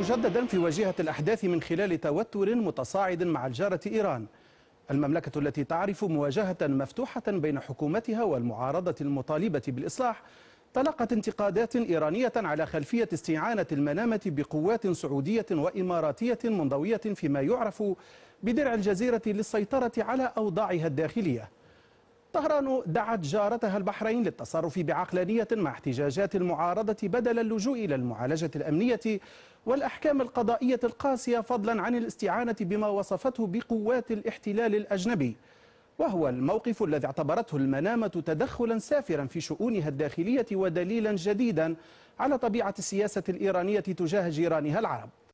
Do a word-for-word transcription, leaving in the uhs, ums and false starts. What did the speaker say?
مجددا في واجهة الأحداث من خلال توتر متصاعد مع الجارة إيران. المملكة التي تعرف مواجهة مفتوحة بين حكومتها والمعارضة المطالبة بالإصلاح تلقت انتقادات إيرانية على خلفية استعانة المنامة بقوات سعودية وإماراتية منضوية فيما يعرف بدرع الجزيرة للسيطرة على أوضاعها الداخلية. طهران دعت جارتها البحرين للتصرف بعقلانية مع احتجاجات المعارضة بدل اللجوء إلى المعالجة الأمنية والأحكام القضائية القاسية، فضلا عن الاستعانة بما وصفته بقوات الاحتلال الأجنبي، وهو الموقف الذي اعتبرته المنامة تدخلا سافرا في شؤونها الداخلية ودليلا جديدا على طبيعة السياسة الإيرانية تجاه جيرانها العرب.